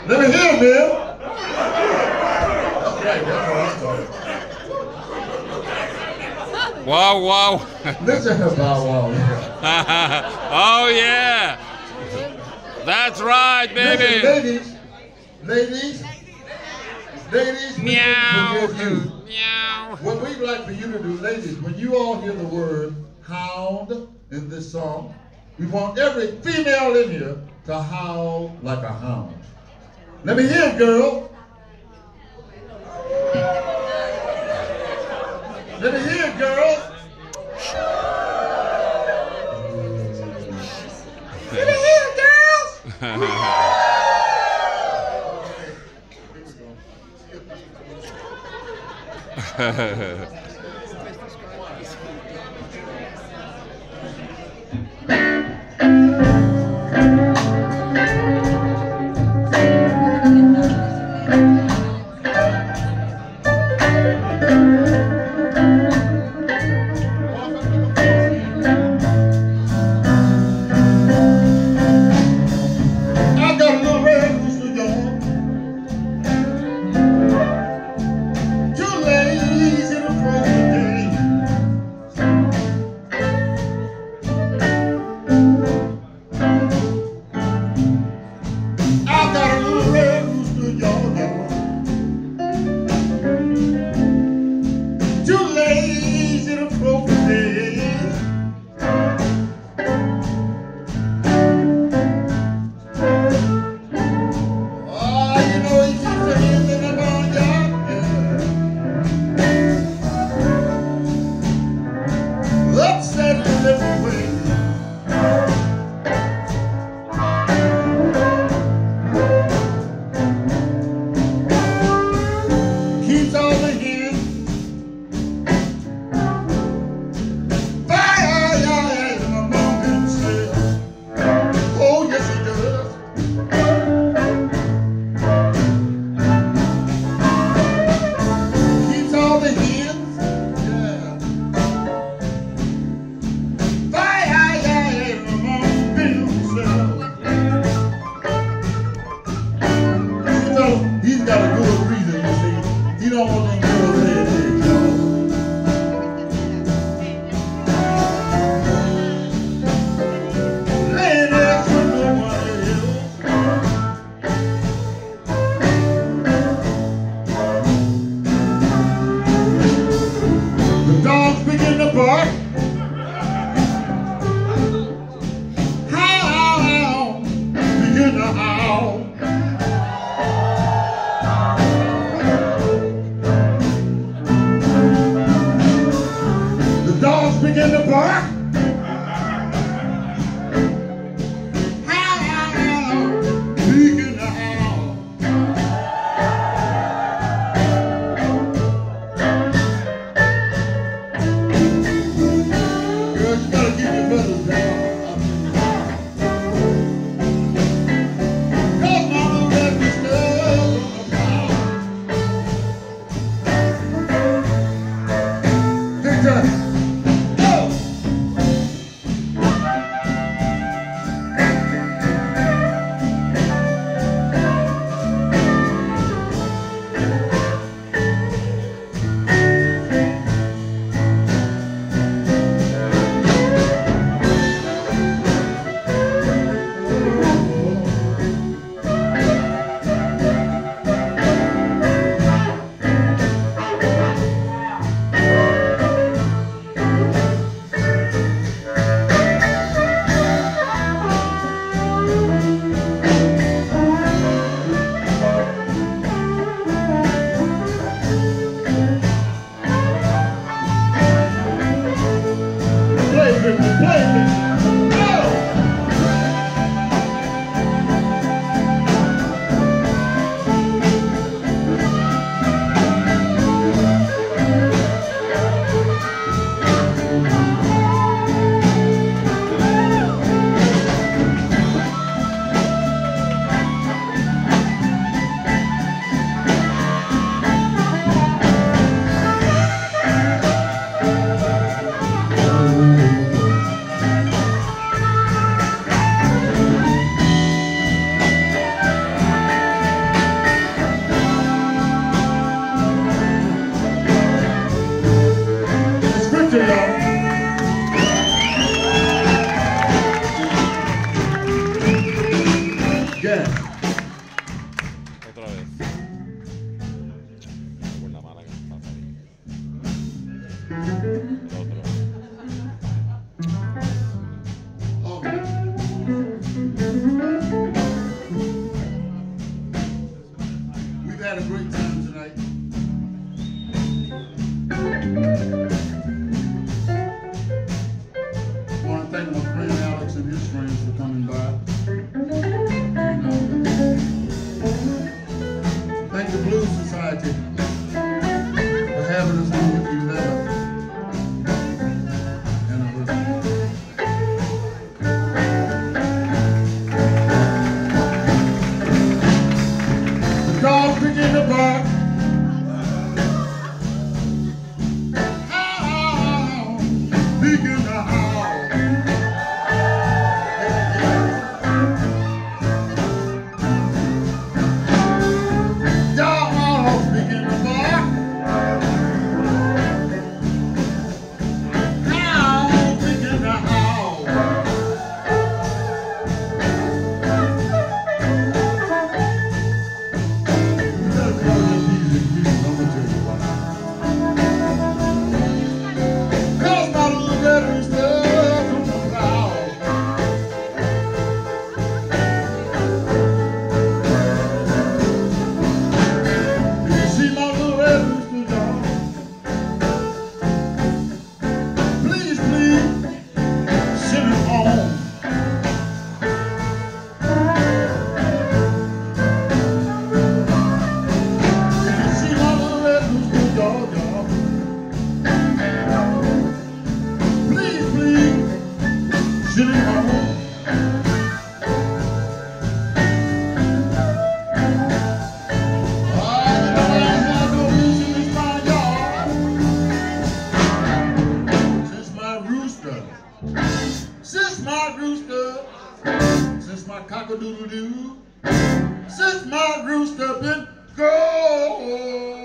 Let me hear, Bill. That's right, that's what I'm talking. Wow, wow. Listen to Bow Wow. Oh, yeah. That's right, baby. Listen, ladies, Meow. we you. Meow. What we'd like for you to do, ladies, when you all hear the word hound in this song, we want every female in here to howl like a hound. Let me hear it, girl. Let me hear it, girl. Let me hear it, girls. Cause mama my rooster, since my cock-a-doodle-doo, since my rooster been gone.